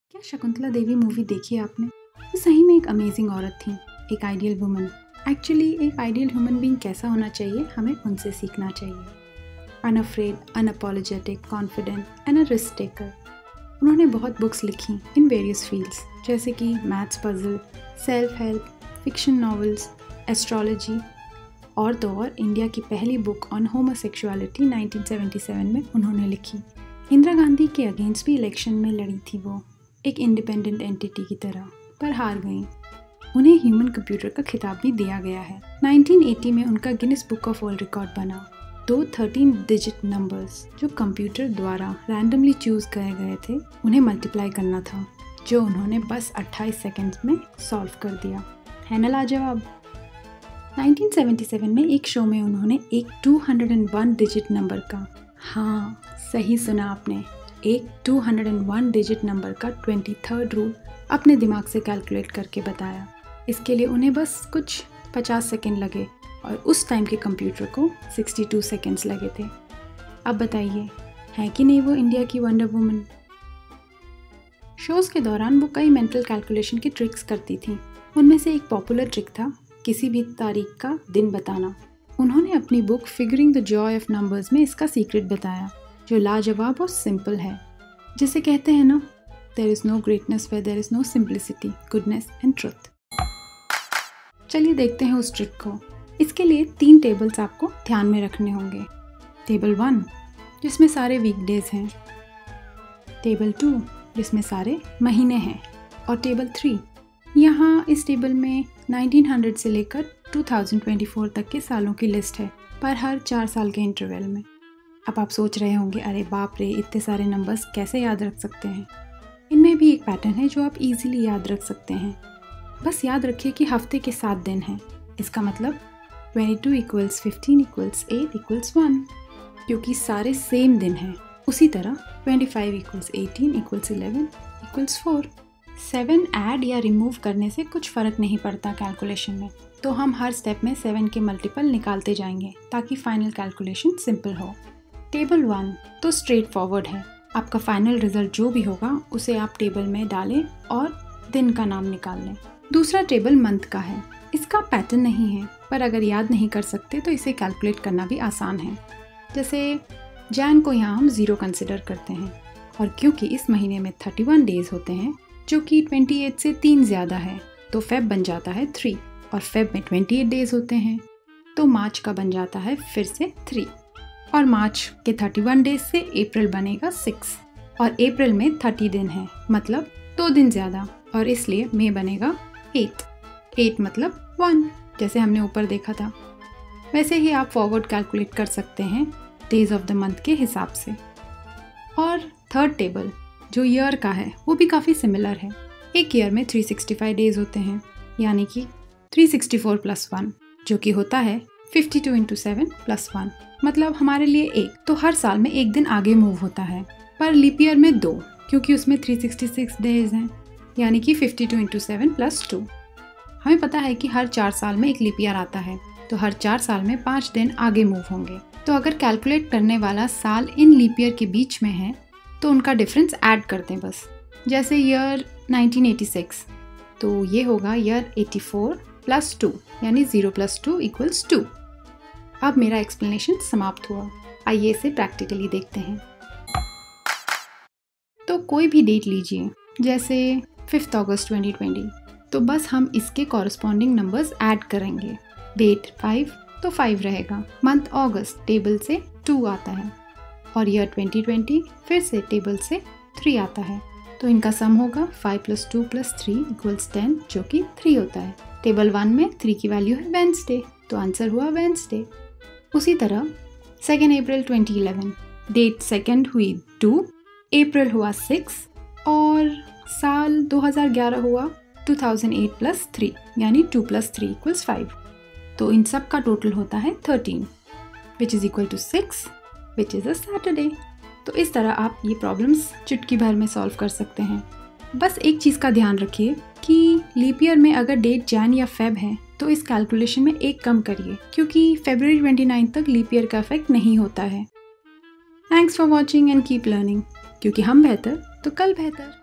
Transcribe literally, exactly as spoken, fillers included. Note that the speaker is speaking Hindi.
क्या शकुंतला देवी मूवी देखी है आपने? वो सही में एक अमेजिंग औरत थी, एक आइडियल वुमन। एक्चुअली एक आइडियल ह्यूमन बीइंग कैसा होना चाहिए, हमें उनसे सीखना चाहिए। Unafraid, unapologetic, confident and a risk taker. उन्होंने बहुत बुक्स लिखी इन वेरियस फील्ड्स, जैसे कि maths puzzle, self help, fiction novels, astrology और तो और इंडिया की पहली book on homosexuality nineteen seventy seven में उन्होंने लिखी। इंदिरा गांधी के अगेंस्ट भी इलेक्शन में लड़ी थी वो, एक इंडिपेंडेंट एंटिटी की तरह, पर हार गई। उन्हें ह्यूमन कंप्यूटर का खिताब भी दिया गया है। नाइनटीन एटी में उनका Guinness book of world record बना। दो थर्टीन डिजिट नंबर्स जो कंप्यूटर द्वारा रैंडमली चूज करे गए थे, उन्हें मल्टीप्लाई करना था, जो उन्होंने बस अट्ठाईस सेकंड्स में सॉल्व कर दिया। है ना लाजवाब। नाइनटीन सेवेंटी सेवन में एक शो में उन्होंने एक दो सौ एक डिजिट नंबर का, हाँ सही सुना आपने, एक दो सौ एक डिजिट नंबर का तेईसवां रूट अपने दिमाग से कैलकुलेट करके बताया। इसके लिए उन्हें बस कुछ पचास सेकंड लगे और उस टाइम के कंप्यूटर को बासठ सेकंड्स लगे थे। अब बताइए, है कि नहीं वो इंडिया की वंडर वुमन। शोज़ के दौरान वो कई मेंटल कैलकुलेशन की ट्रिक्स करती थी। उनमें से एक पॉपुलर ट्रिक था किसी भी तारीख का दिन बताना। उन्होंने अपनी book figuring the joy of numbers में इसका सीक्रेट बताया, जो लाजवाब और सिंपल है। जिसे कहते हैं ना, there is no greatness where there is no simplicity, goodness and truth. चलिए देखते हैं उस ट्रिक को। इसके लिए तीन टेबल्स आपको ध्यान में रखने होंगे। टेबल वन, जिसमें सारे वीकडेज हैं। टेबल टू, जिसमें सारे महीने हैं। और टेबल थ्री, यहाँ इस टेबल में नाइनटीन हंड्रेड से लेकर टू थाउजेंड ट्वेंटी फोर तक के सालों की लिस्ट है, पर हर चार साल के इंटरवल में। अब आप सोच रहे होंगे, अरे बाप रे, इतने सारे नंबर्स कैसे याद रख सकते हैं। इनमें भी एक पैटर्न है जो आप इजीली याद रख सकते हैं। बस याद रखिए कि हफ्ते के सात दिन हैं। इसका मतलब बाईस equals fifteen equals eight equals one, क्योंकि सारे सेम दिन हैं। उसी तरह पच्चीस equals eighteen equals eleven equals four. Seven add या रिमूव करने से कुछ फ़र्क नहीं पड़ता कैलकुलेशन में, तो हम हर स्टेप में सेवन के मल्टीपल निकालते जाएंगे ताकि फाइनल कैलकुलेशन सिंपल हो। टेबल वन तो स्ट्रेट फॉरवर्ड है। आपका फाइनल रिजल्ट जो भी होगा उसे आप टेबल में डालें और दिन का नाम निकाल लें। दूसरा टेबल मंथ का है। इसका पैटर्न नहीं है, पर अगर याद नहीं कर सकते तो इसे कैलकुलेट करना भी आसान है। जैसे जैन को यहाँ हम ज़ीरो कंसिडर करते हैं, और क्योंकि इस महीने में इकतीस डेज होते हैं, जो कि अट्ठाईस से तीन ज़्यादा है, तो फेब बन जाता है थ्री, और फेब में अट्ठाईस डेज होते हैं, तो मार्च का बन जाता है फिर से थ्री, और मार्च के इकतीस डेज से अप्रैल बनेगा सिक्स, और अप्रैल में तीस दिन है, मतलब दो दिन ज़्यादा, और इसलिए मई बनेगा एट। एट मतलब वन, जैसे हमने ऊपर देखा था। वैसे ही आप फॉरवर्ड कैलकुलेट कर सकते हैं डेज ऑफ द मंथ के हिसाब से। और थर्ड टेबल जो ईयर का है, वो भी काफ़ी सिमिलर है। एक ईयर में तीन सौ पैंसठ डेज होते हैं, यानी कि तीन सौ चौंसठ प्लस वन, जो कि होता है बावन इंटू सेवन प्लस वन, मतलब हमारे लिए एक। तो हर साल में एक दिन आगे मूव होता है, पर लीप ईयर में दो, क्योंकि उसमें तीन सौ छियासठ डेज हैं, यानी कि बावन इंटू सेवन प्लस टू। हमें पता है कि हर चार साल में एक लीप ईयर आता है, तो हर चार साल में पाँच दिन आगे मूव होंगे। तो अगर कैलकुलेट करने वाला साल इन लीप ईयर के बीच में है, तो उनका डिफरेंस ऐड कर दें बस। जैसे ईयर नाइनटीन एटी सिक्स, तो ये होगा ईयर चौरासी प्लस टू, यानी zero plus two equals two. अब मेरा एक्सप्लेनेशन समाप्त हुआ। आइए इसे प्रैक्टिकली देखते हैं। तो कोई भी डेट लीजिए, जैसे फिफ्थ अगस्त ट्वेंटी ट्वेंटी, तो बस हम इसके कॉरस्पॉन्डिंग नंबर्स ऐड करेंगे। डेट फाइव तो फाइव रहेगा। मंथ अगस्त टेबल से टू आता है, और ईयर ट्वेंटी ट्वेंटी फिर से टेबल से थ्री आता है, तो इनका सम होगा five plus two plus three equals ten, जो कि थ्री होता है। टेबल वन में थ्री की वैल्यू है वेंसडे, तो आंसर हुआ वेंसडे। उसी तरह second April twenty eleven, date second हुई टू, अप्रैल हुआ सिक्स, और साल दो हज़ार ग्यारह हुआ two thousand eight plus three, यानी two plus three equals five. तो इन सब का टोटल होता है thirteen, which is equal to six, which is a Saturday. तो इस तरह आप ये प्रॉब्लम्स चुटकी भर में सॉल्व कर सकते हैं। बस एक चीज़ का ध्यान रखिए कि लीप ईयर में अगर डेट जैन या फेब है, तो इस कैलकुलेशन में एक कम करिए, क्योंकि फरवरी उनतीस तक लीप ईयर का इफेक्ट नहीं होता है। Thanks for watching and keep learning, क्योंकि हम बेहतर तो कल बेहतर।